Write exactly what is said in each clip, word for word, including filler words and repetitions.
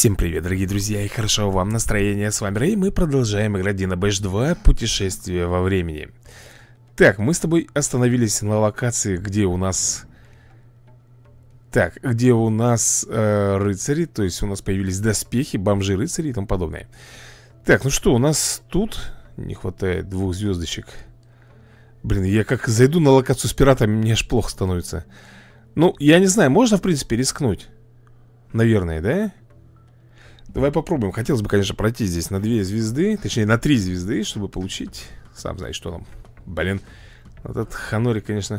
Всем привет, дорогие друзья, и хорошо вам настроение. С вами Рэй, мы продолжаем играть Dino два Путешествие во времени. Так, мы с тобой остановились на локации, где у нас... Так, где у нас э, рыцари, то есть у нас появились доспехи, бомжи-рыцари и тому подобное. Так, ну что, у нас тут не хватает двух звездочек. Блин, я как зайду на локацию с пиратами, мне аж плохо становится. Ну, я не знаю, можно в принципе рискнуть? Наверное, да? Давай попробуем. Хотелось бы, конечно, пройти здесь на две звезды. Точнее, на три звезды, чтобы получить. Сам знаешь, что там. Блин, вот этот ханорик, конечно.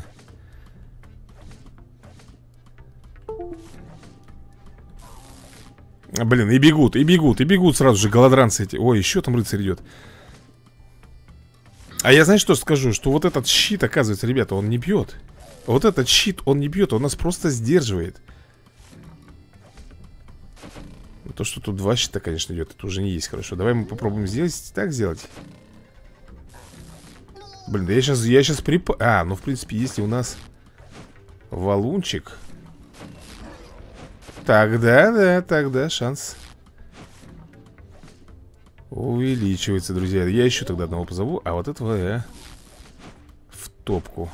Блин, и бегут, и бегут, и бегут сразу же голодранцы эти. Ой, еще там рыцарь идет. А я, знаешь, что скажу? Что вот этот щит, оказывается, ребята, он не бьет. Вот этот щит, он не бьет, он нас просто сдерживает. То, что тут два щита, конечно, идет, это уже не есть хорошо. Давай мы попробуем сделать, так сделать. Блин, да я сейчас, я сейчас прип... А, ну, в принципе, если у нас валунчик, тогда, да, тогда шанс увеличивается, друзья. Я еще тогда одного позову, а вот этого я в топку.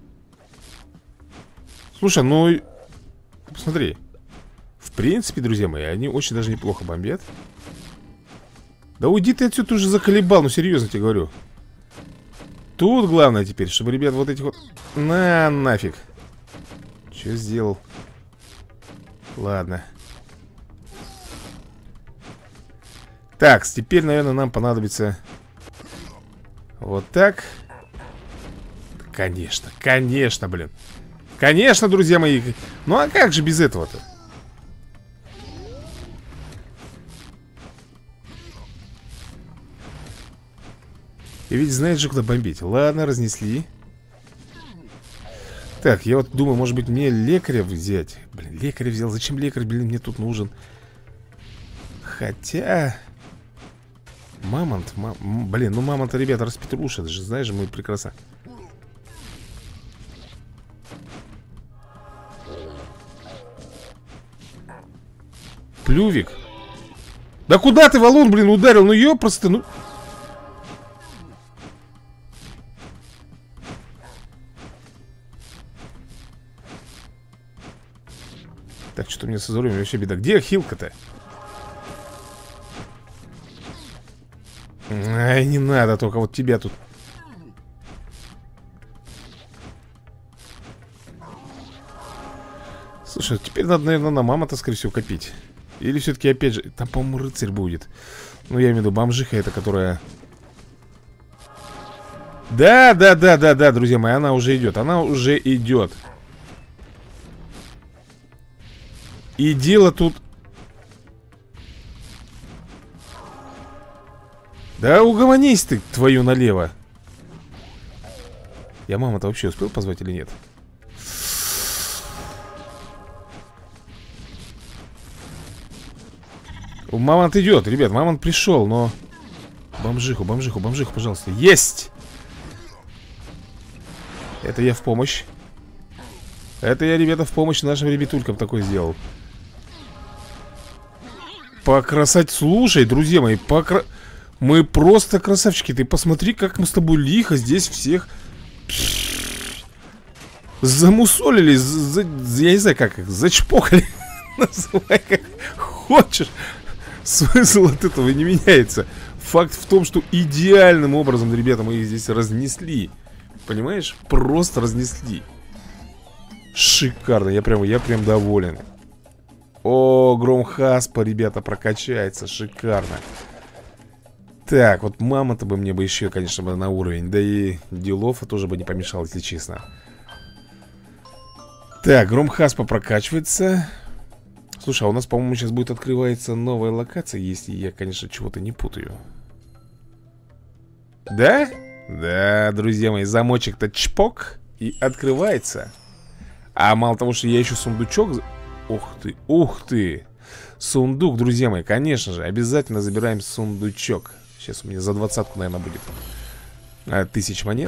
Слушай, ну, посмотри. В принципе, друзья мои, они очень даже неплохо бомбят. Да уйди ты отсюда, ты уже заколебал, ну серьезно тебе говорю. Тут главное теперь, чтобы, ребят, вот этих вот... На, нафиг. Че сделал? Ладно. Так, теперь, наверное, нам понадобится вот так. Конечно, конечно, блин. Конечно, друзья мои. Ну а как же без этого-то? И ведь знает же, куда бомбить. Ладно, разнесли. Так, я вот думаю, может быть, мне лекаря взять. Блин, лекаря взял. Зачем лекарь, блин, мне тут нужен? Хотя... Мамонт, мам... блин, ну мамонта, ребята, распетрушат же. Знаешь же, мы прекрасно. Плювик. Да куда ты, валун, блин, ударил? Ну ёпросты, ну... Так, что-то у меня со здоровьем вообще беда. Где хилка-то? Ай, не надо только вот тебя тут. Слушай, теперь надо, наверное, на мамонта, скорее всего, копить. Или все-таки опять же... Там, по-моему, рыцарь будет. Ну, я имею в виду бомжиха эта, которая... Да, да, да, да, да, друзья мои, она уже идет. Она уже идет. И дело тут... Да угомонись ты, твою налево. Я маму-то вообще успел позвать или нет? Мамонт идет, ребят, мамонт пришел, но... Бомжиху, бомжиху, бомжиху, пожалуйста. Есть! Это я в помощь. Это я, ребята, в помощь нашим ребятулькам такой сделал. По красоте, слушай, друзья мои, по кра... Мы просто красавчики. Ты посмотри, как мы с тобой лихо здесь всех замусолили, за... я не знаю, как их, зачпокали. Называй как хочешь. Смысл от этого не меняется. Факт в том, что идеальным образом, ребята, мы их здесь разнесли. Понимаешь? Просто разнесли. Шикарно, я прям, я прям доволен. О, Громхаспа, ребята, прокачается. Шикарно. Так, вот мама-то бы мне бы еще, конечно, бы на уровень. Да и Дилофа тоже бы не помешал, если честно. Так, Громхаспа прокачивается. Слушай, а у нас, по-моему, сейчас будет открываться новая локация, если я, конечно, чего-то не путаю. Да? Да, друзья мои, замочек-то чпок и открывается. А мало того, что я еще сундучок... Ух ты, ух ты. Сундук, друзья мои, конечно же, обязательно забираем сундучок. Сейчас у меня за двадцатку, наверное, будет а, тысяч монет.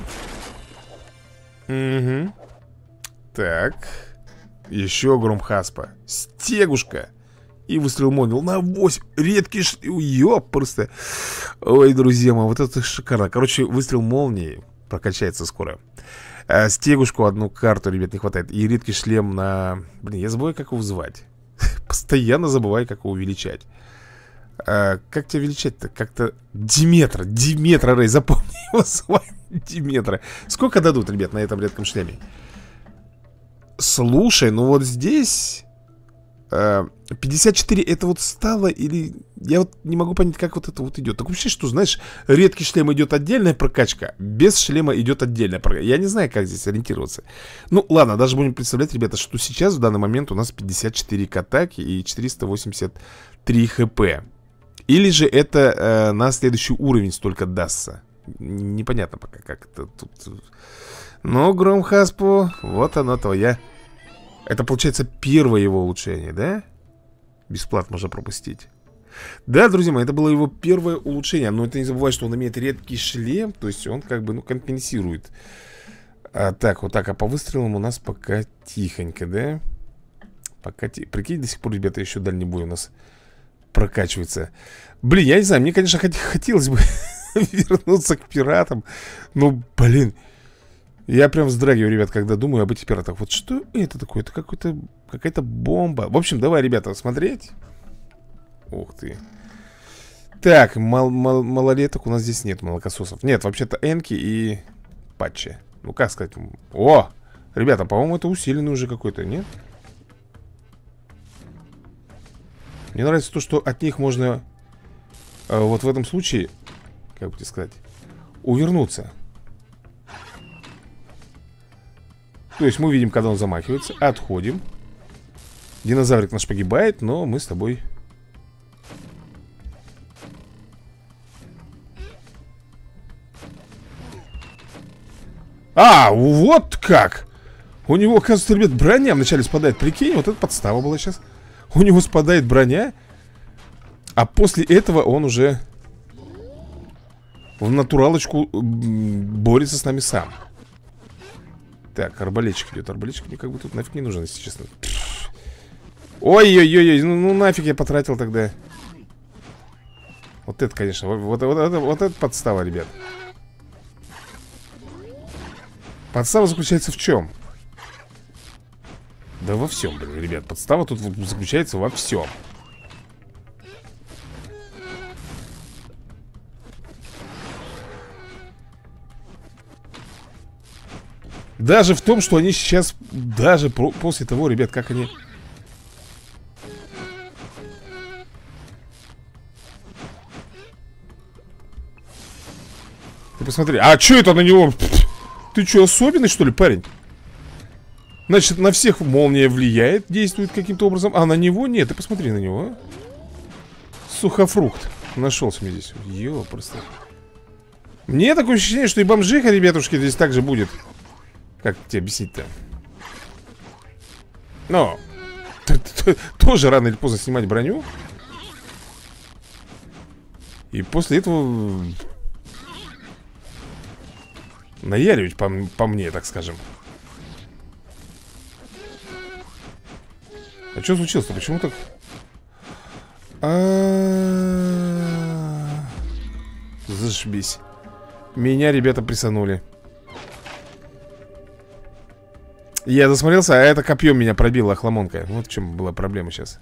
Угу. Так. Еще Громхаспа. Стегушка. И выстрел молнии на восемь. Редкий ш... Ёп, просто. Ой, друзья мои, вот это шикарно. Короче, выстрел молнии прокачается скоро. а, Стегушку одну карту, ребят, не хватает. И редкий шлем на... Блин, я забываю, как его звать. Постоянно забываю, как его увеличать. а, Как тебя величать-то? Как-то... Диметра, Диметра, Рэй, запомни его звание. Диметра. Сколько дадут, ребят, на этом редком шлеме? Слушай, ну вот здесь... пятьдесят четыре это вот стало или... Я вот не могу понять, как вот это вот идет. Так вообще, что, знаешь, редкий шлем идет отдельная прокачка, без шлема идет отдельная прокачка. Я не знаю, как здесь ориентироваться. Ну, ладно, даже будем представлять, ребята, что сейчас в данный момент у нас пятьдесят четыре к атаке и четыреста восемьдесят три хп. Или же это э, на следующий уровень столько дастся. Непонятно пока, как это тут. Но Громхаспу, вот она твоя. Это, получается, первое его улучшение, да? Бесплатно можно пропустить. Да, друзья мои, это было его первое улучшение. Но это не забывай, что он имеет редкий шлем. То есть он как бы, ну, компенсирует. А так, вот так, а по выстрелам у нас пока тихонько, да? Пока тихо. Прикинь, до сих пор, ребята, еще дальний бой у нас прокачивается. Блин, я не знаю, мне, конечно, хот- хотелось бы вернуться к пиратам. Но, блин... Я прям вздрагиваю, ребят, когда думаю об этих пиратах. Вот что это такое? Это какой-то, какая-то бомба. В общем, давай, ребята, смотреть. Ух ты. Так, мал мал малолеток у нас здесь нет, молокососов. Нет, вообще-то энки и патчи. Ну, как сказать? О! Ребята, по-моему, это усиленный уже какой-то, нет? Мне нравится то, что от них можно э, вот в этом случае, как бы тебе сказать, увернуться. То есть мы видим, когда он замахивается. Отходим. Динозаврик наш погибает, но мы с тобой... А, вот как! У него, оказывается, ребят, броня вначале спадает. Прикинь, вот это подстава была сейчас. У него спадает броня. А после этого он уже в натуралочку борется с нами сам. Так, арбалетчик идет. Арбалетчик мне как бы тут нафиг не нужен, если честно. Ой-ой-ой, ну, ну нафиг я потратил тогда. Вот это, конечно, вот, вот, вот, вот, вот это подстава, ребят. Подстава заключается в чем? Да во всем, блин, ребят. Подстава тут заключается во всем. Даже в том, что они сейчас, даже про, после того, ребят, как они... Ты посмотри, а что это на него? Ты что, особенный, что ли, парень? Значит, на всех молния влияет, действует каким-то образом, а на него нет. Ты посмотри на него, а? Сухофрукт. Нашелся мне здесь. Ё, просто. Мне такое ощущение, что и бомжиха, ребятушки, здесь также будет. Как тебе объяснить-то? Но тоже рано или поздно снимать броню. И после этого наяривать по, по мне, так скажем. А что случилось-то? Почему так? А-а-а-а. Зашибись. Меня, ребята, присанули. Я засмотрелся, а это копьем меня пробило, охламонка. Вот в чем была проблема сейчас.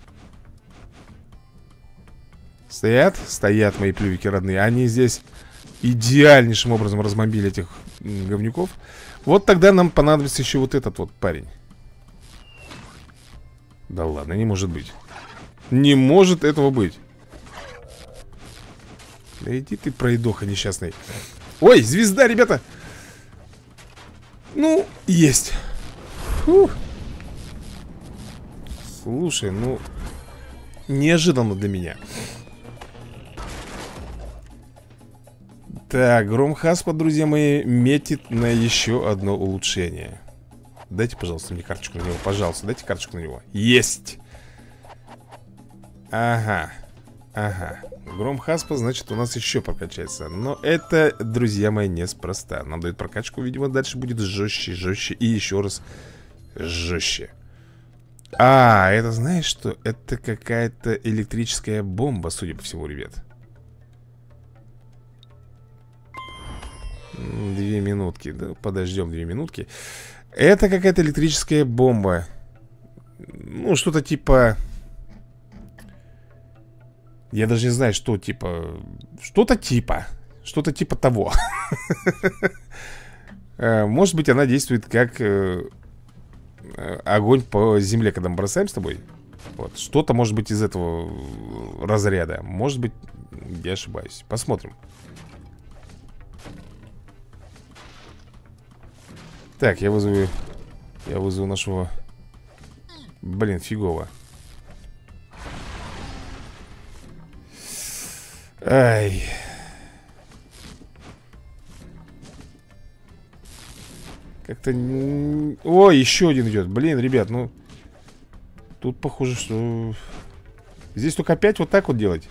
Стоят? Стоят мои плювики родные. Они здесь идеальнейшим образом размобили этих говнюков. Вот тогда нам понадобится еще вот этот вот парень. Да ладно, не может быть. Не может этого быть. Да иди ты, пройдоха несчастный. Ой, звезда, ребята. Ну, есть. Фух. Слушай, ну неожиданно для меня. Так, Громхаспа, друзья мои, метит на еще одно улучшение. Дайте, пожалуйста, мне карточку на него. Пожалуйста, дайте карточку на него. Есть. Ага. Ага. Громхаспа, значит, у нас еще прокачается. Но это, друзья мои, неспроста. Нам дают прокачку, видимо, дальше будет жестче, жестче и еще раз жестче. А, это знаешь что? Это какая-то электрическая бомба, судя по всему, ребят. Две минутки, да, подождем две минутки. Это какая-то электрическая бомба. Ну, что-то типа... Я даже не знаю, что типа... Что-то типа... Что-то типа того. Может быть, она действует как огонь по земле, когда мы бросаем с тобой. Вот. Что-то может быть из этого разряда. Может быть, я ошибаюсь. Посмотрим. Так, я вызову... Я вызову нашего... Блин, фигово. Ай... Как-то... Ой, еще один идет. Блин, ребят, ну... Тут похоже, что... Здесь только опять вот так вот делать.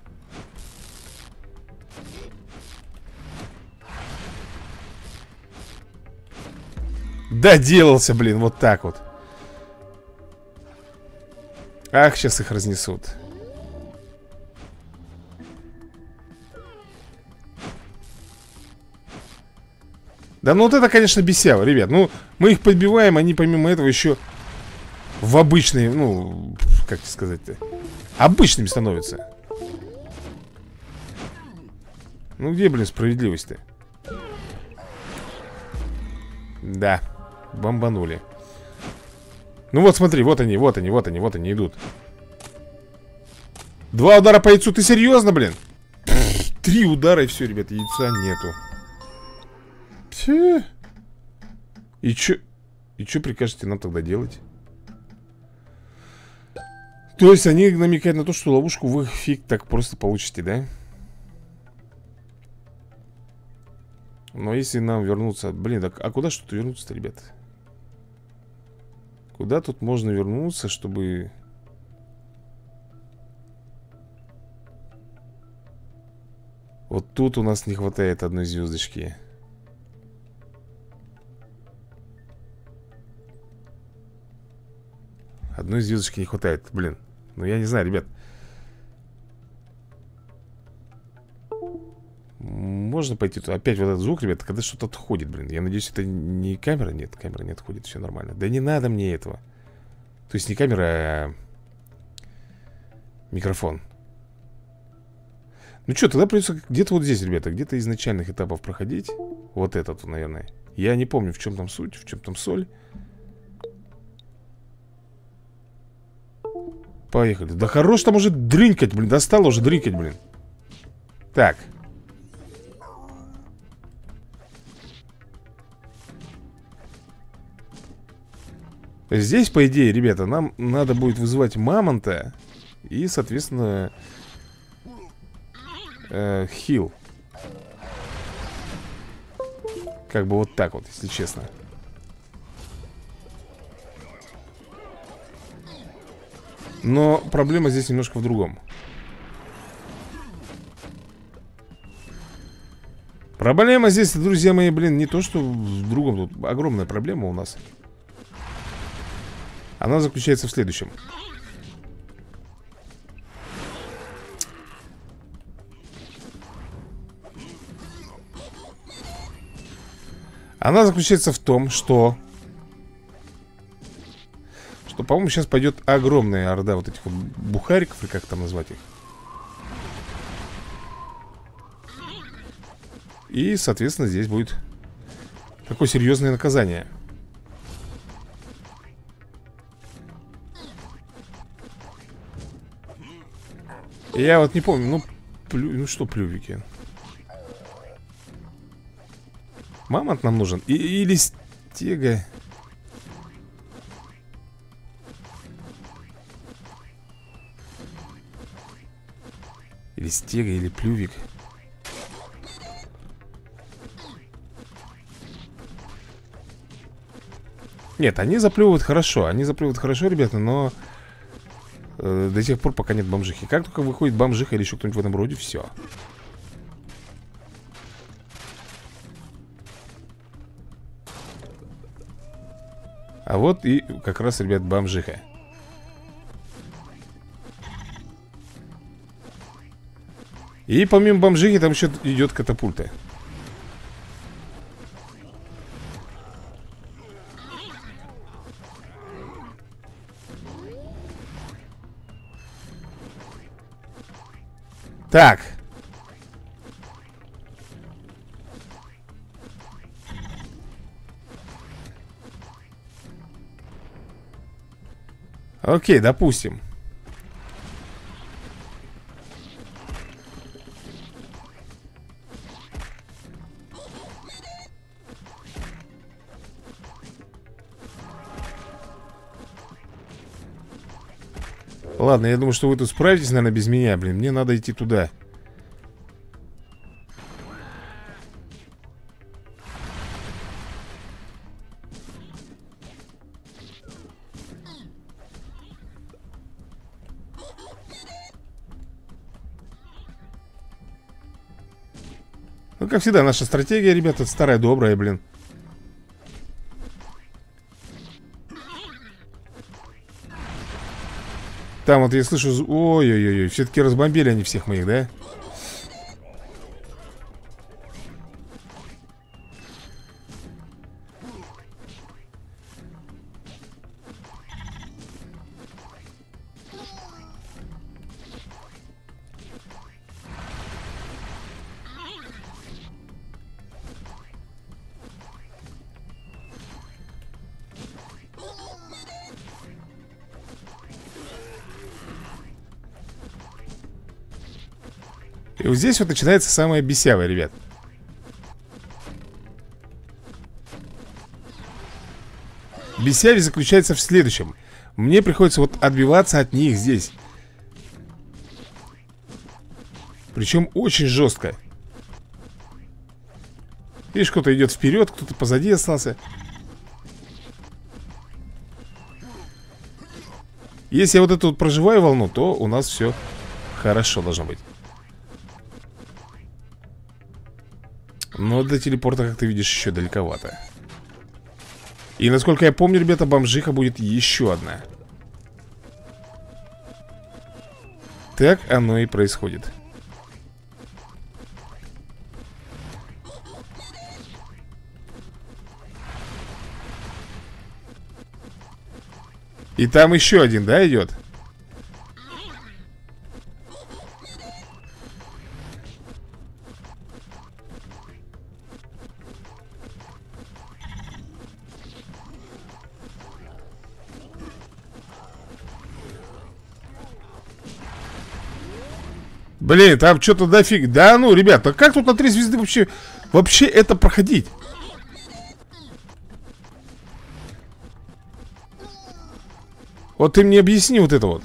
Доделался, блин, вот так вот. Ах, сейчас их разнесут. Да ну вот это, конечно, бесяло, ребят. Ну, мы их подбиваем, они помимо этого еще в обычные, ну, как сказать-то, обычными становятся. Ну где, блин, справедливость-то? Да, бомбанули. Ну вот смотри, вот они, вот они, вот они, вот они идут. Два удара по яйцу, ты серьезно, блин? Три удара и все, ребят, яйца нету. Пфи. И чё? И чё прикажете нам тогда делать? То есть они намекают на то, что ловушку вы фиг так просто получите, да? Но если нам вернуться... Блин, так, а куда что-то вернуться-то, ребят? Куда тут можно вернуться, чтобы... Вот тут у нас не хватает одной звездочки. Одной звездочки не хватает, блин. Ну я не знаю, ребят. Можно пойти тут. Опять вот этот звук, ребят, когда что-то отходит, блин. Я надеюсь, это не камера. Нет, камера не отходит, все нормально. Да не надо мне этого. То есть не камера, а микрофон. Ну что, тогда придется где-то вот здесь, ребята. Где-то из начальных этапов проходить. Вот этот, наверное. Я не помню, в чем там суть, в чем там соль. Поехали. Да хорош там уже дрынькать, блин. Достало уже дрынькать, блин. Так. Здесь, по идее, ребята, нам надо будет вызывать мамонта. И, соответственно, э, хил. Как бы вот так вот, если честно. Но проблема здесь немножко в другом. Проблема здесь, друзья мои, блин, не то, что в другом. Тут огромная проблема у нас. Она заключается в следующем. Она заключается в том, что Что, по-моему, сейчас пойдет огромная орда вот этих вот бухариков, или как там назвать их. И, соответственно, здесь будет такое серьезное наказание. Я вот не помню, ну, плю... ну что плювики? Мамонт нам нужен? И, или стега? Или стега, или плювик? Нет, они заплевывают хорошо. Они заплевывают хорошо, ребята, но э, до тех пор, пока нет бомжихи. Как только выходит бомжиха или еще кто-нибудь в этом роде, все. А вот и как раз, ребят, бомжиха. И помимо бомжихи там еще идет катапульта. Так. Окей, допустим. Ладно, я думаю, что вы тут справитесь, наверное, без меня, блин. Мне надо идти туда. Ну, как всегда, наша стратегия, ребята, старая добрая, блин. Там вот я слышу... Ой-ой-ой, все-таки разбомбили они всех моих, да? И вот здесь вот начинается самое бесявое, ребят. Бесявие заключается в следующем. Мне приходится вот отбиваться от них здесь. Причем очень жестко. Видишь, кто-то идет вперед, кто-то позади остался. Если я вот эту вот проживаю волну, то у нас все хорошо должно быть. Но до телепорта, как ты видишь, еще далековато. И насколько я помню, ребята, бомжиха будет еще одна. Так оно и происходит. И там еще один, да, идет? Блин, там что-то дофиг. Да ну, ребята, как тут на три звезды вообще Вообще это проходить? Вот ты мне объясни вот это вот.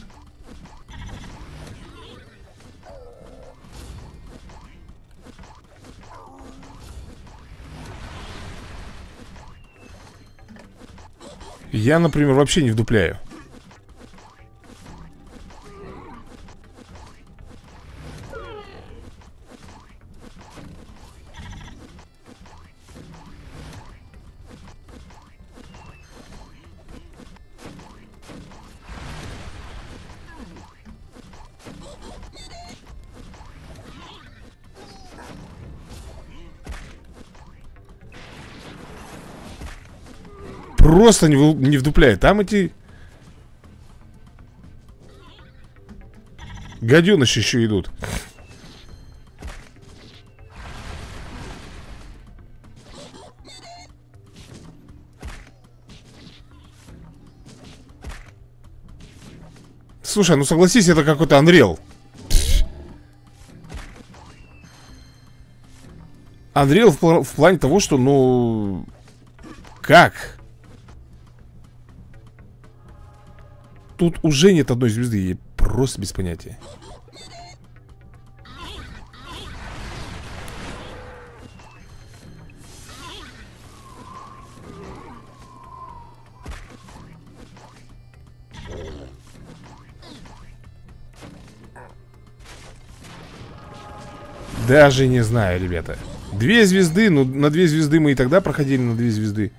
Я, например, вообще не вдупляю. Просто не, в, не вдупляет. Там эти гаденыши еще идут. Слушай, ну согласись, это какой-то Unreal. Unreal в, пл в плане того, что, ну... Как? Тут уже нет одной звезды. Я просто без понятия. Даже не знаю, ребята. Две звезды, ну на две звезды мы и тогда проходили на две звезды.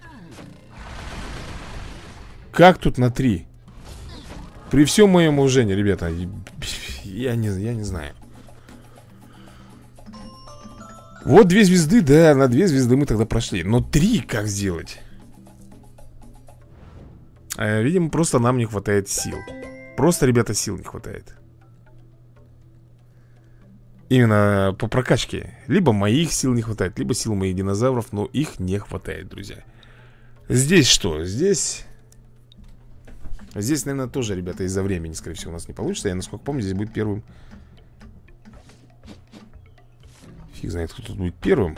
Как тут на три? При всем моем уважении, ребята, я не, я не знаю. Вот две звезды, да, на две звезды мы тогда прошли. Но три как сделать? а, Видимо, просто нам не хватает сил. Просто, ребята, сил не хватает. Именно по прокачке. Либо моих сил не хватает, либо сил моих динозавров. Но их не хватает, друзья. Здесь что? Здесь... Здесь, наверное, тоже, ребята, из-за времени, скорее всего, у нас не получится. Я, насколько помню, здесь будет первым. Фиг знает, кто тут будет первым.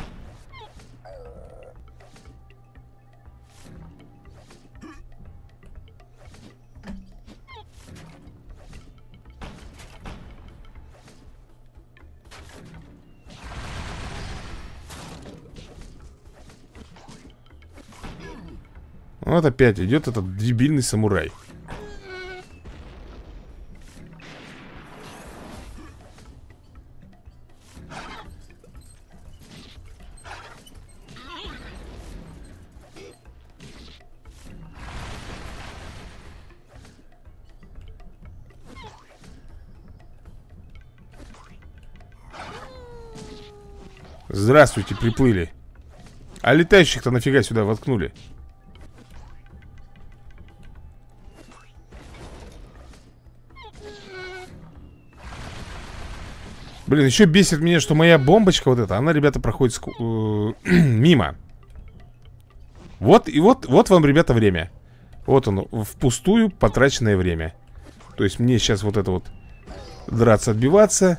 Вот опять идет этот дебильный самурай. Здравствуйте, приплыли. А летающих-то нафига сюда воткнули? Блин, еще бесит меня, что моя бомбочка вот эта, она, ребята, проходит ску... мимо. Вот, и вот, вот вам, ребята, время. Вот оно, впустую потраченное время. То есть мне сейчас вот это вот драться, отбиваться.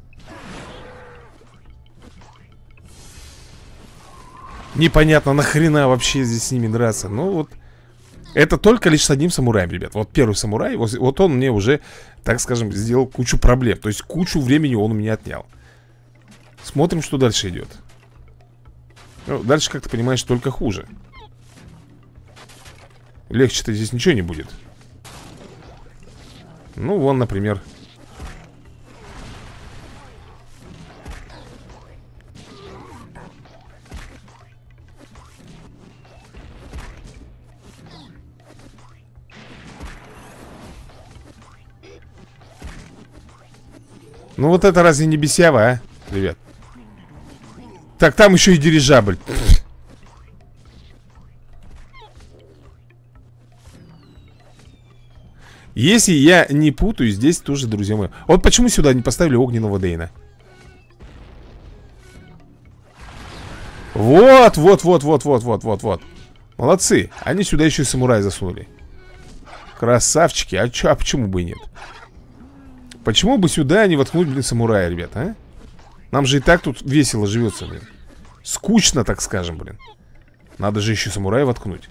Непонятно, нахрена вообще здесь с ними драться. Ну вот, это только лишь с одним самураем, ребят. Вот первый самурай, вот, вот он мне уже, так скажем, сделал кучу проблем. То есть кучу времени он у меня отнял. Смотрим, что дальше идет. Ну, дальше, как ты понимаешь, только хуже. Легче-то здесь ничего не будет. Ну, вон, например. Ну вот это разве не бесява, а, ребят? Так, там еще и дирижабль. Если я не путаю, здесь тоже, друзья мои. Вот почему сюда не поставили огненного Дейна? Вот, вот, вот, вот, вот, вот, вот, вот. Молодцы. Они сюда еще и самурай засунули. Красавчики. А, чё, а почему бы и нет? Почему бы сюда не воткнуть, блин, самурая, ребята, а? Нам же и так тут весело живется, блин. Скучно, так скажем, блин. Надо же еще самурая воткнуть.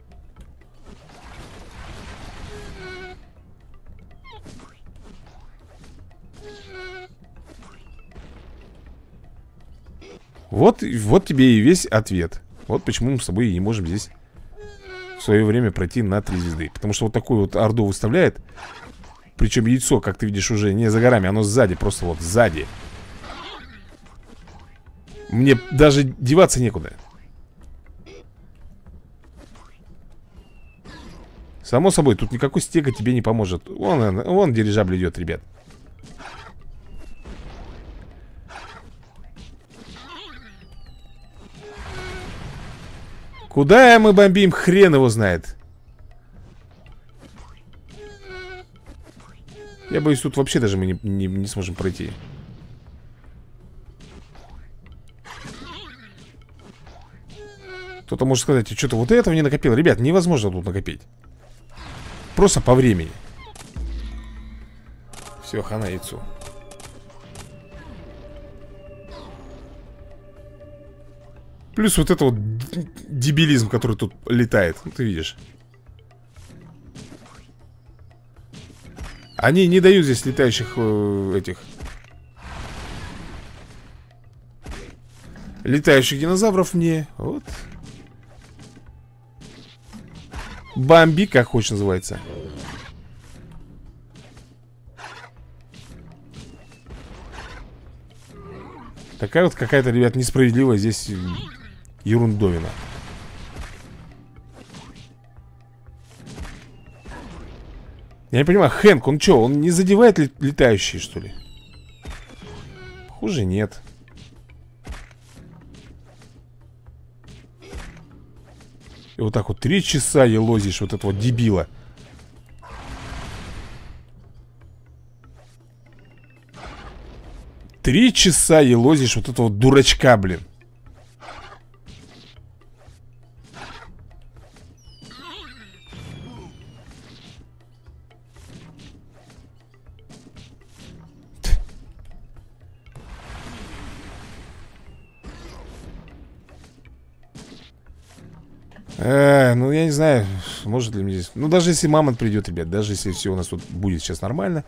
Вот, вот тебе и весь ответ. Вот почему мы с тобой не можем здесь в свое время пройти на три звезды. Потому что вот такую вот орду выставляет. Причем яйцо, как ты видишь, уже не за горами. Оно сзади, просто вот сзади. Мне даже деваться некуда. Само собой, тут никакой стека тебе не поможет. Вон, вон дирижабль идет, ребят. Куда мы бомбим? Хрен его знает. Я боюсь, тут вообще даже мы не, не, не сможем пройти. Кто-то может сказать, а что-то вот этого не накопил. Ребят, невозможно тут накопить. Просто по времени. Все, хана яйцу. Плюс вот это вот дебилизм, который тут летает. Ну, ты видишь. Они не дают здесь летающих э, этих летающих динозавров мне. Вот. Бомби, как хочешь, называется. Такая вот какая-то, ребят, несправедливая здесь ерундовина. Я не понимаю, Хэнк, он что, он не задевает летающие, что ли? Хуже нет. И вот так вот три часа елозишь вот этого дебила. Три часа елозишь вот этого дурачка, блин. Э, ну я не знаю, может ли мне здесь. Ну даже если мамонт придет, ребят, даже если все у нас тут будет сейчас нормально,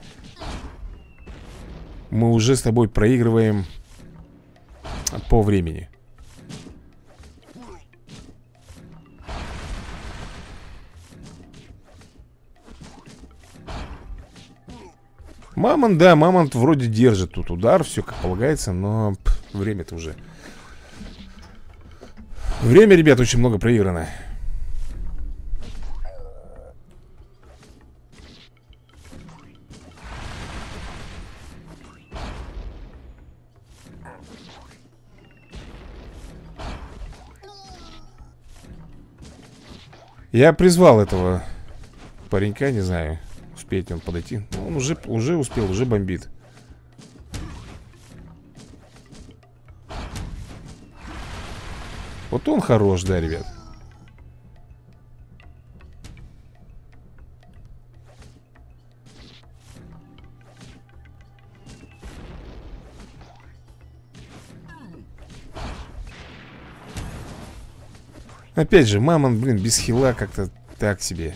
мы уже с тобой проигрываем по времени. Мамонт, да, мамонт вроде держит тут удар, все как полагается, но время-то уже. Время, ребят, очень много проиграно. Я призвал этого паренька, не знаю, успеет ли он подойти. Ну, он уже, уже успел, уже бомбит. Вот он хорош, да, ребят. Опять же, мамонт, блин, без хила как-то так себе.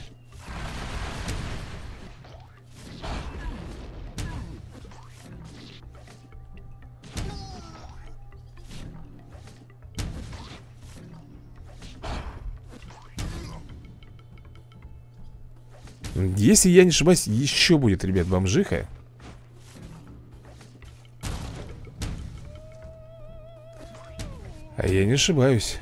Если я не ошибаюсь, еще будет, ребят, бомжиха. А я не ошибаюсь.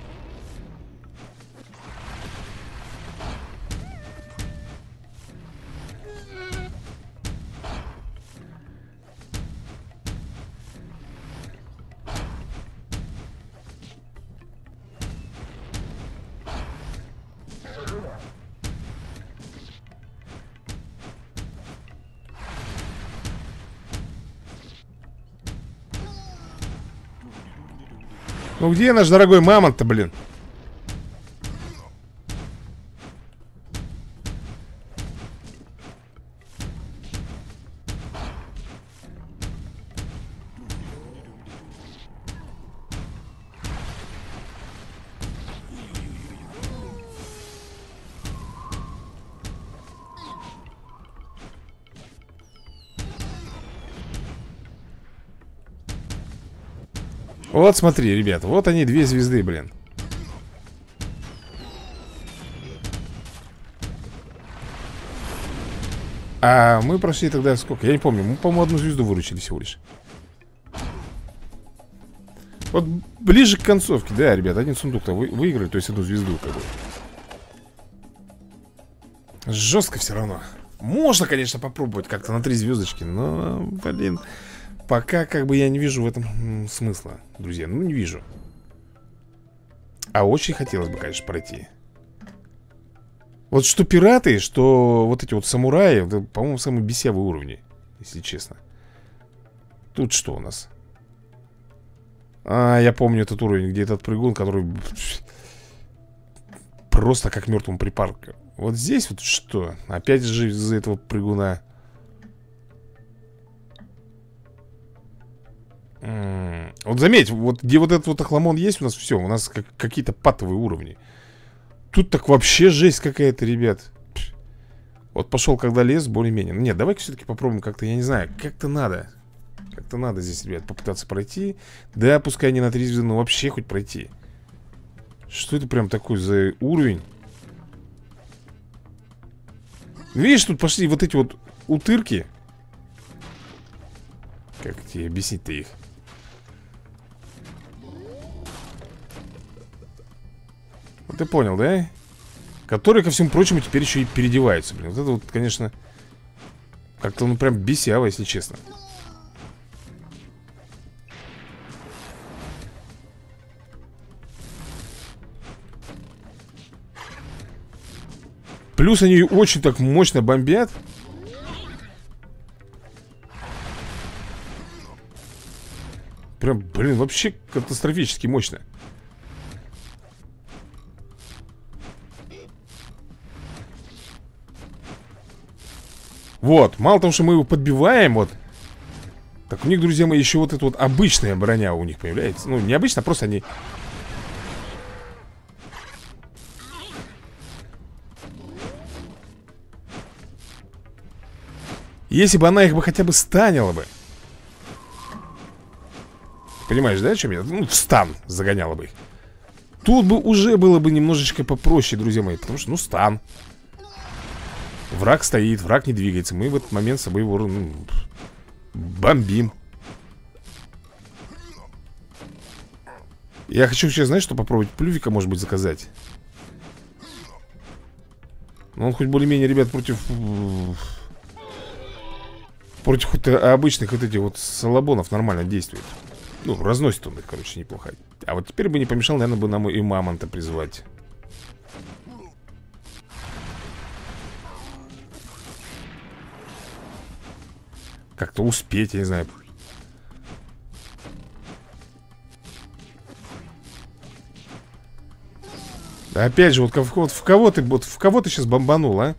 Ну где наш дорогой мамонт-то, блин? Вот смотри, ребят, вот они, две звезды, блин. А мы прошли тогда сколько? Я не помню, мы, по-моему, одну звезду выручили всего лишь. Вот ближе к концовке, да, ребят, один сундук-то вы, выиграли, то есть одну звезду как бы. Жестко все равно. Можно, конечно, попробовать как-то на три звездочки, но, блин, пока как бы я не вижу в этом смысла, друзья. Ну, не вижу. А очень хотелось бы, конечно, пройти. Вот что пираты, что вот эти вот самураи, по-моему, самые бесявые уровни, если честно. Тут что у нас? А, я помню этот уровень, где этот прыгун, который просто как мертвому припарка. Вот здесь вот что? Опять же из-за этого прыгуна. М-м, вот заметь, вот где вот этот вот охламон есть у нас, все, у нас как, какие-то патовые уровни. Тут так вообще жесть какая-то, ребят. Вот пошел, когда лес, более-менее. Нет, давай-ка все-таки попробуем как-то, я не знаю, как-то надо. Как-то надо здесь, ребят, попытаться пройти. Да, пускай не на три звезды, но вообще хоть пройти. Что это прям такой за уровень? Видишь, тут пошли вот эти вот утырки. Как тебе объяснить-то их? Вот ты понял, да? Которые, ко всему прочему, теперь еще и переодеваются, блин. Вот это вот, конечно, как-то, ну, прям бесяво, если честно. Плюс они очень так мощно бомбят. Прям, блин, вообще катастрофически мощно. Вот, мало того, что мы его подбиваем, вот. Так у них, друзья мои, еще вот эта вот обычная броня у них появляется. Ну, не обычно, а просто они... Если бы она их бы хотя бы станила бы. Понимаешь, да, о чем я? Ну, в стан загоняла бы их. Тут бы уже было бы немножечко попроще, друзья мои. Потому что, ну, стан. Враг стоит, враг не двигается. Мы в этот момент с собой его, ну, бомбим. Я хочу сейчас, знаешь, что попробовать? Плювика, может быть, заказать. Ну, он хоть более-менее, ребят, против... Против хоть обычных вот этих вот салабонов нормально действует. Ну, разносит он их, короче, неплохо. А вот теперь бы не помешал, наверное, бы нам и мамонта призвать. Как-то успеть, я не знаю. Да опять же, вот, вот в кого ты, вот в кого ты сейчас бомбанул, а?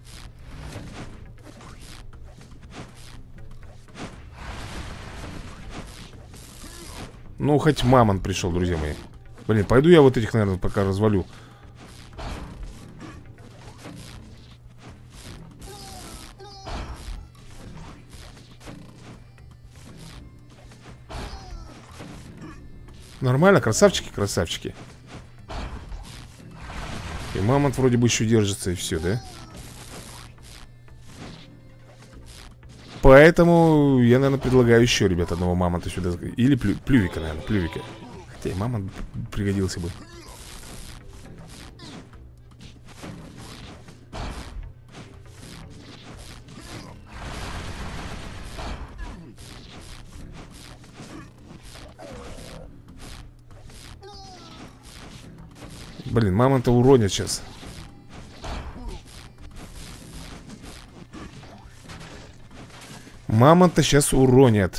Ну, хоть мамонт пришел, друзья мои. Блин, пойду я вот этих, наверное, пока развалю. Нормально, красавчики, красавчики. И мамонт вроде бы еще держится, и все, да? Поэтому я, наверное, предлагаю еще, ребят, одного мамонта сюда. Или плю плювика, наверное, плювика. Хотя и мамонт пригодился бы. Блин, мамонта уронят сейчас. Мамонта сейчас уронят.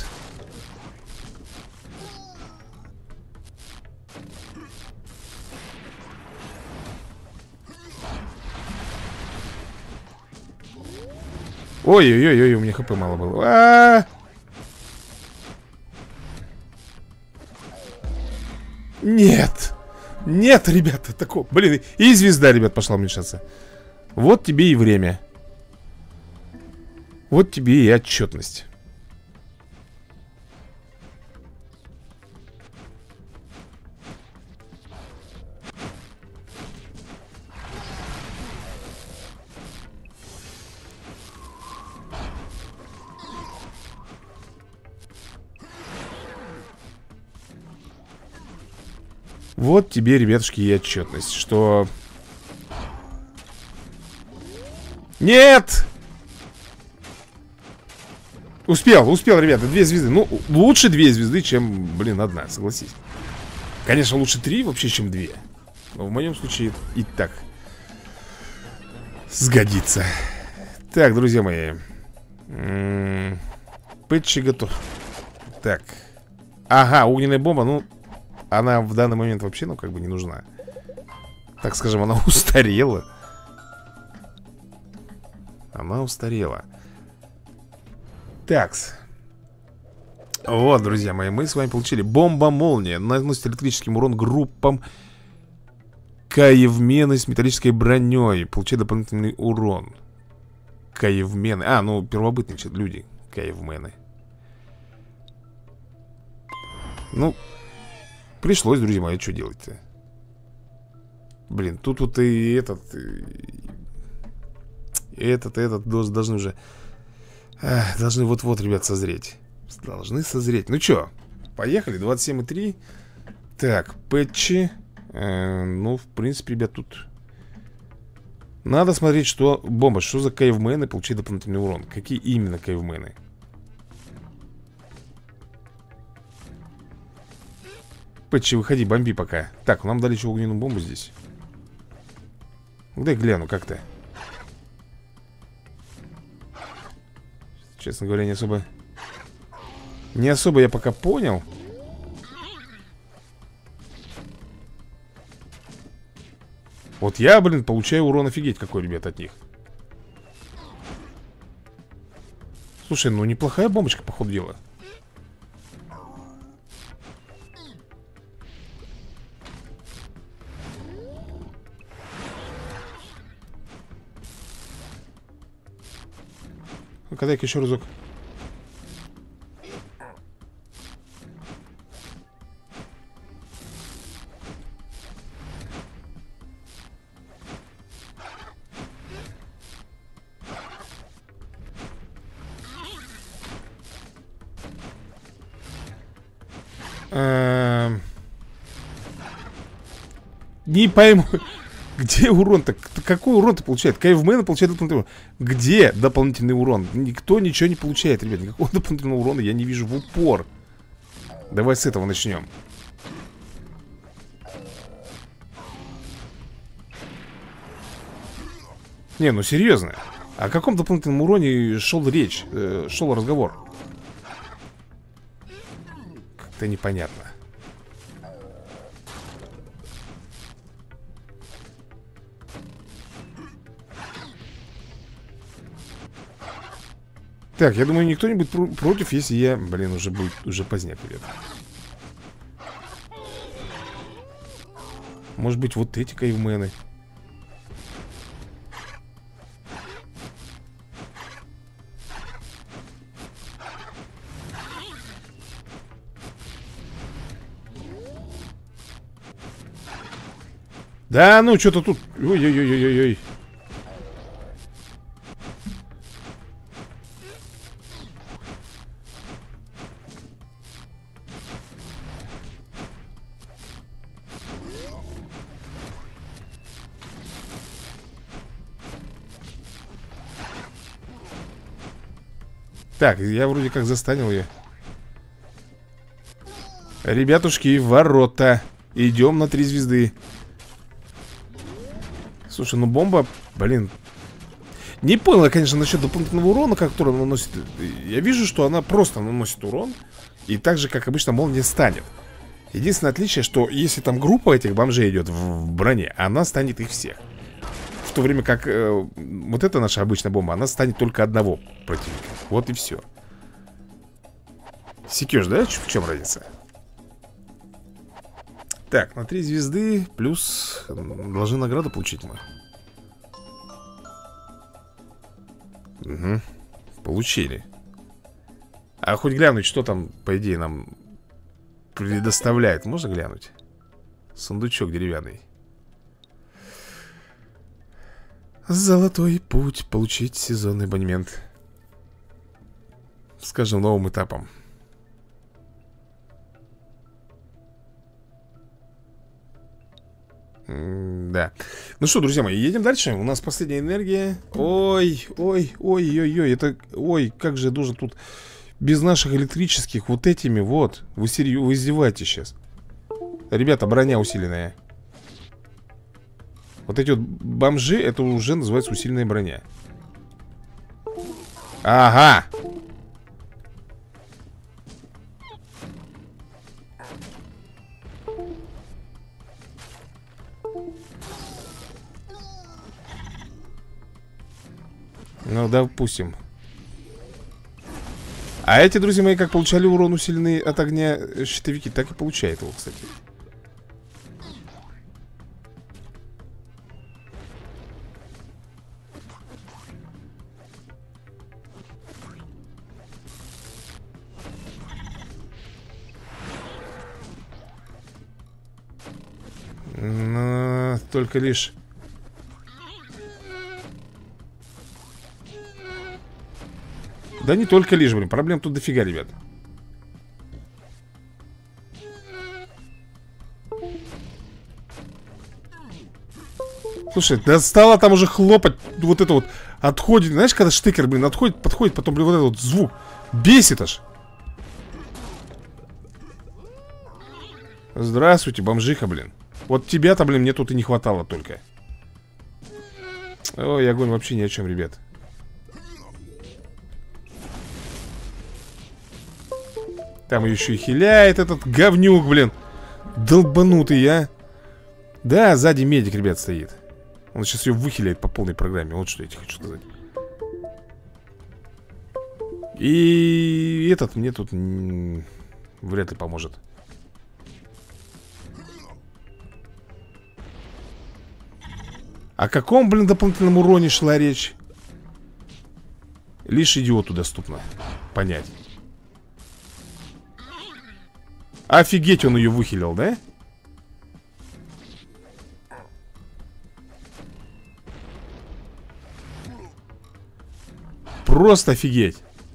Ой-ой-ой, у меня хп мало было. А-а-а! Нет. Нет, ребята, такого. Блин, и звезда, ребят, пошла уменьшаться. Вот тебе и время. Вот тебе и отчетность. Вот тебе, ребятушки, и отчетность, что... Нет! Успел, успел, ребята, две звезды. Ну, лучше две звезды, чем, блин, одна, согласись. Конечно, лучше три вообще, чем две. Но в моем случае и так сгодится. Так, друзья мои. М-м, Пэтчи готов. Так. Ага, огненная бомба, ну... Она в данный момент вообще, ну, как бы не нужна. Так скажем, она устарела. Она устарела. Такс. Вот, друзья мои, мы с вами получили бомба-молния. Наносит электрический урон группам каевмены с металлической броней. Получает дополнительный урон. Каевмены. А, ну, первобытные люди. Каевмены. Ну... Пришлось, друзья мои, что делать-то? Блин, тут вот и этот и этот, и этот должны уже ах, должны вот-вот, ребят, созреть. Должны созреть. Ну что, поехали, двадцать семь и три. Так, пэтчи э, ну, в принципе, ребят, тут надо смотреть, что... Бомба, что за каевмены получают дополнительный урон? Какие именно каевмены? Пэтчи, выходи, бомби пока. Так, нам дали еще огненную бомбу здесь. Дай гляну, как-то. Честно говоря, не особо... Не особо я пока понял. Вот я, блин, получаю урон офигеть какой, ребят, от них. Слушай, ну неплохая бомбочка, по ходу дела. Ну-ка, дай-ка еще разок. Эм... Не пойму. Где урон-то? Какой урон-то получает? Кайвмен получает дополнительный урон. Где дополнительный урон? Никто ничего не получает, ребят. Никакого дополнительного урона я не вижу в упор. Давай с этого начнем. Не, ну серьезно. О каком дополнительном уроне шел речь? Э, шел разговор? Как-то непонятно. Так, я думаю, никто не будет пр против, если я... Блин, уже будет, уже поздняк, ребят. Может быть, вот эти кайвмены. Да, ну, что-то тут... Ой-ой-ой-ой-ой. Так, я вроде как застанил ее. Ребятушки, ворота. Идем на три звезды. Слушай, ну бомба, блин. Не понял я, конечно, насчет дополнительного урона, который она наносит. Я вижу, что она просто наносит урон. И так же, как обычно, молния станет. Единственное отличие, что если там группа этих бомжей идет в броне, она станет их всех. В то время как э, вот эта наша обычная бомба, она станет только одного противника. Вот и все. Секешь, да? В чем разница? Так, на три звезды плюс должны награду получить мы. Угу. Получили. А хоть глянуть, что там, по идее, нам предоставляет. Можно глянуть? Сундучок деревянный. Золотой путь. Получить сезонный абонемент. Скажем, новым этапом. Да. Ну что, друзья мои, едем дальше. У нас последняя энергия. Ой, ой, ой, ой, ой. Это, ой, как же я должен тут без наших электрических вот этими вот. Вы серьезно, вы издеваетесь сейчас. Ребята, броня усиленная. Вот эти вот бомжи, это уже называется усиленная броня. Ага. Ну, допустим. А эти, друзья мои, как получали урон усиленный от огня щитовики, так и получают его, кстати. Но только лишь... Да не только лишь, блин, проблем тут дофига, ребят. Слушай, да стало там уже хлопать. Вот это вот отходит. Знаешь, когда штыкер, блин, отходит, подходит, потом, блин, вот этот вот звук бесит аж. Здравствуйте, бомжиха, блин. Вот тебя-то, блин, мне тут и не хватало только. Ой, огонь вообще ни о чем, ребят. Там еще и хиляет этот говнюк, блин. Долбанутый, а. Да, сзади медик, ребят, стоит. Он сейчас ее выхиляет по полной программе. Вот что я тебе хочу сказать. И этот мне тут вряд ли поможет. О каком, блин, дополнительном уроне шла речь? Лишь идиоту доступно понять. Офигеть, он ее выхилил, да? Просто офигеть.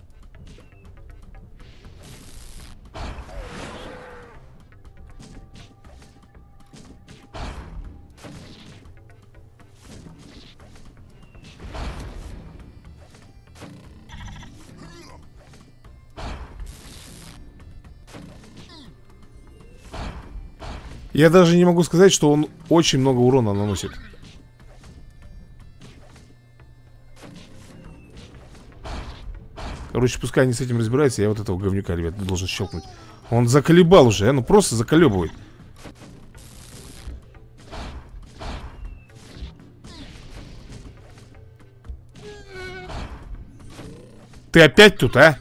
Я даже не могу сказать, что он очень много урона наносит. Короче, пускай они с этим разбираются. Я вот этого говнюка, ребят, должен щелкнуть. Он заколебал уже, а? Ну просто заколебывает. Ты опять тут, а?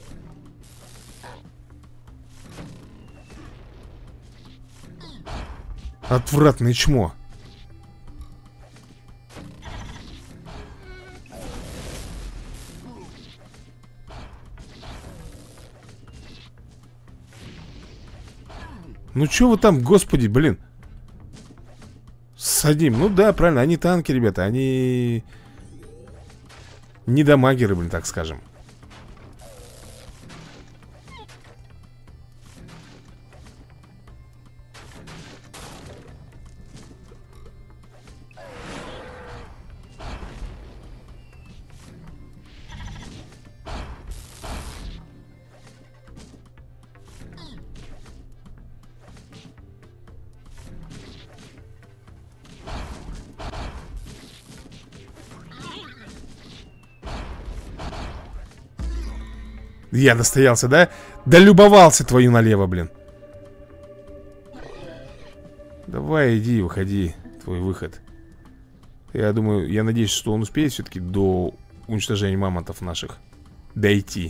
Отвратное чмо. Ну чё вы там, господи, блин. Садим, ну да, правильно, они танки, ребята. Они не дамагеры, блин, так скажем. Я настоялся, да? Долюбовался твою налево, блин. Давай, иди, выходи. Твой выход. Я думаю, я надеюсь, что он успеет все-таки до уничтожения мамонтов наших дойти.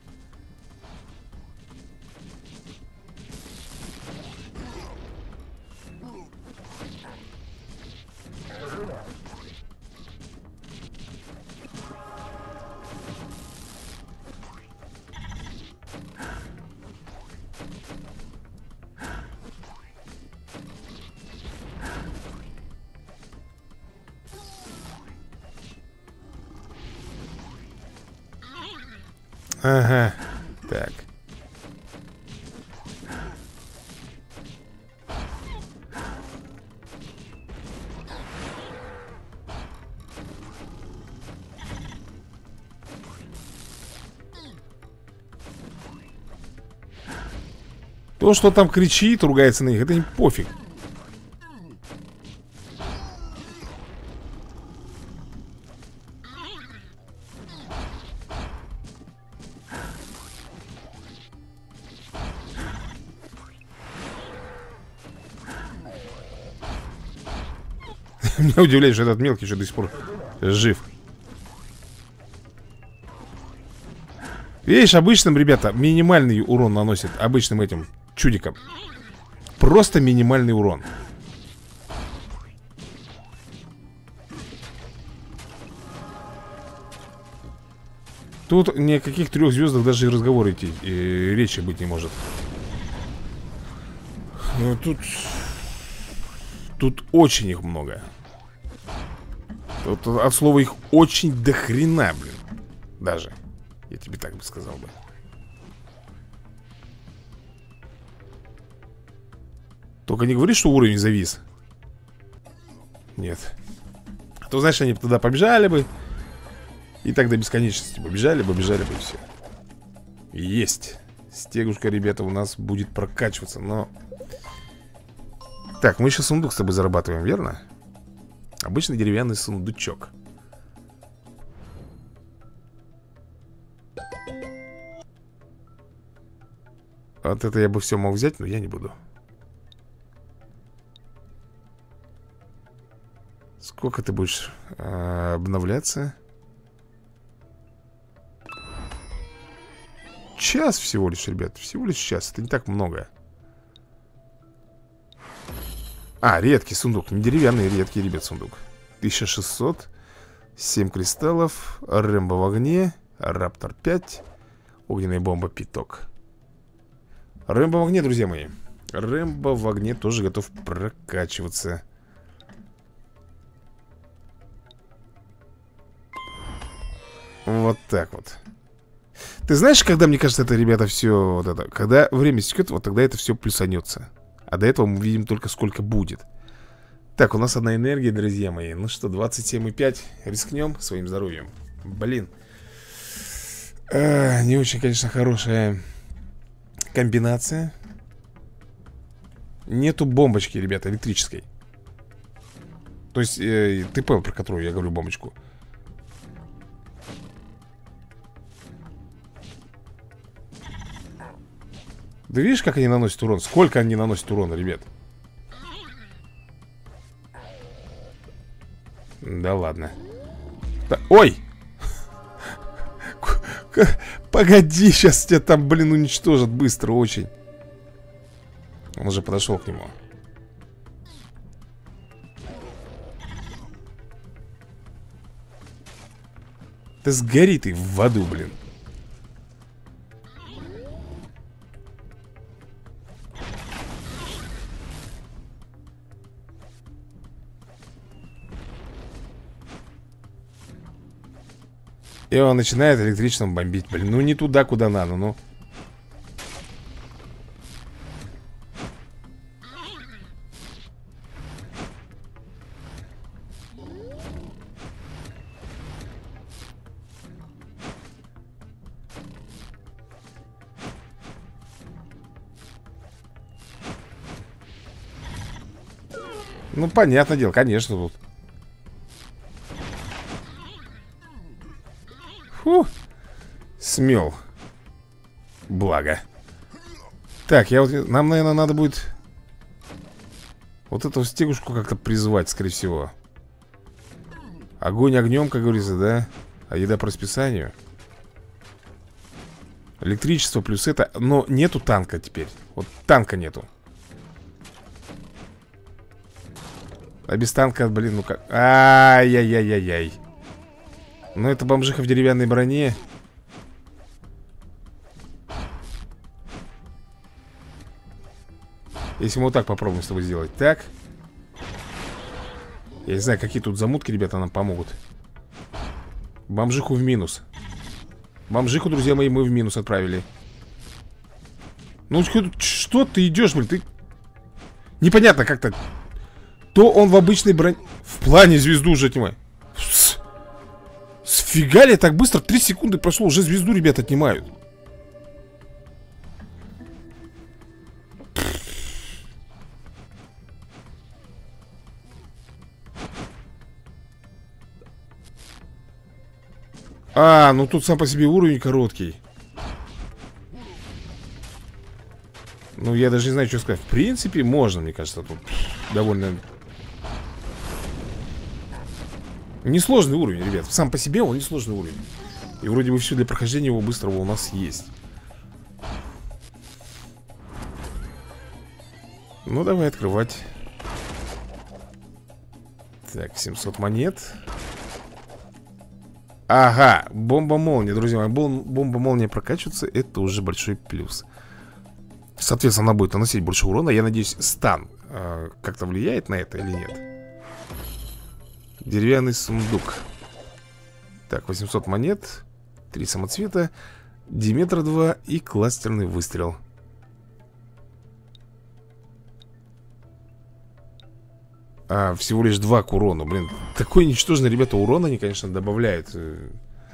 Ага, так. То, что там кричит, ругается на них, это не пофиг. Меня удивляет, что этот мелкий еще до сих пор жив. Видишь, обычным, ребята, минимальный урон наносит. Обычным этим чудикам. Просто минимальный урон. Тут ни о каких трех звездах даже и разговор идти, и речи быть не может. Но тут... Тут очень их много. Тут от слова их очень до хрена, блин. Даже. Я тебе так бы сказал бы. Только не говори, что уровень завис. Нет. А то, знаешь, они туда побежали бы. И так до бесконечности. Побежали бы, побежали бы, и все. Есть. Стегушка, ребята, у нас будет прокачиваться, но... Так, мы еще сундук с тобой зарабатываем, верно? Обычный деревянный сундучок. Вот это я бы все мог взять, но я не буду. Сколько ты будешь э, обновляться? Час всего лишь, ребят. Всего лишь час, это не так много. А, редкий сундук, не деревянный, редкий, ребят, сундук. Тысяча шестьсот. Семь кристаллов. Рэмбо в огне. Раптор пять. Огненная бомба пяток. Рэмбо в огне, друзья мои. Рэмбо в огне тоже готов прокачиваться. Вот так вот. Ты знаешь, когда, мне кажется, это, ребята, все вот это, когда время стекет, вот тогда это все плюсанется. А до этого мы видим только сколько будет. Так, у нас одна энергия, друзья мои. Ну что, двадцать семь и пять. Рискнем своим здоровьем. Блин. а, Не очень, конечно, хорошая комбинация. Нету бомбочки, ребята, электрической. То есть, э, ты понял, про которую я говорю бомбочку. Да видишь, как они наносят урон? Сколько они наносят урона, ребят? Да ладно. Да, ой! Погоди, сейчас тебя там, блин, уничтожат быстро очень. Он уже подошел к нему. Да сгори ты в аду, блин. И он начинает электричеством бомбить. Блин, ну не туда, куда надо, ну. Ну, понятное дело, конечно, тут. Фу. Смел. Благо. Так, я вот, нам, наверное, надо будет вот эту стегушку как-то призвать, скорее всего. Огонь огнем, как говорится, да? А еда по расписанию. Электричество плюс это. Но нету танка теперь. Вот танка нету. А без танка, блин, ну как... Ай-яй-яй-яй-яй. Ну это бомжиха в деревянной броне. Если мы вот так попробуем с тобой сделать. Так. Я не знаю, какие тут замутки, ребята, нам помогут. Бомжиху в минус. Бомжиху, друзья мои, мы в минус отправили. Ну что ты идешь, блин, ты... Непонятно как-то. То он в обычной броне... В плане звезду уже отнимает. Сфига ли так быстро? Три секунды прошло, уже звезду ребят отнимают. А, ну тут сам по себе уровень короткий. Ну, я даже не знаю, что сказать. В принципе, можно, мне кажется, тут довольно... Несложный уровень, ребят. Сам по себе он несложный уровень. И вроде бы все для прохождения его быстрого у нас есть. Ну, давай открывать. Так, семьсот монет. Ага, бомба-молния, друзья мои. Бомба-молния прокачивается, это уже большой плюс. Соответственно, она будет наносить больше урона. Я надеюсь, стан э, как-то влияет на это или нет. Деревянный сундук. Так, восемьсот монет. Три самоцвета. Диметр два и кластерный выстрел. А, всего лишь два к урону. Блин, такой ничтожный, ребята, урон они, конечно, добавляют э,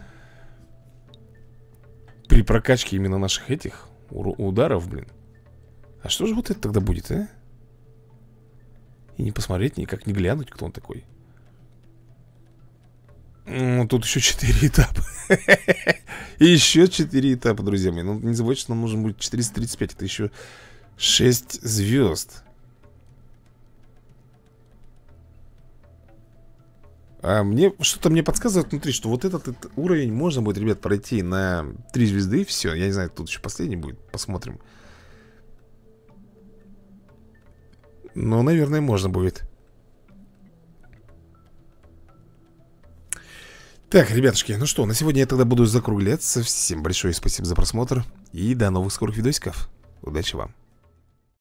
при прокачке именно наших этих ударов, блин. А что же вот это тогда будет, а? И не посмотреть, никак не глянуть, кто он такой. Ну, тут еще четыре этапа. И еще четыре этапа, друзья мои. Ну, не забывайте, что нам нужно будет четыреста тридцать пять. Это еще шесть звезд. А мне, что-то мне подсказывает внутри, что вот этот, этот уровень можно будет, ребят, пройти на три звезды и все. Я не знаю, тут еще последний будет. Посмотрим. Ну, наверное, можно будет. Так, ребятушки, ну что, на сегодня я тогда буду закругляться. Всем большое спасибо за просмотр. И до новых скорых видосиков. Удачи вам.